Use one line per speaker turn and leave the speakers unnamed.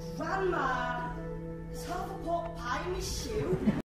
Grandma, is half a pot pie in my shoe?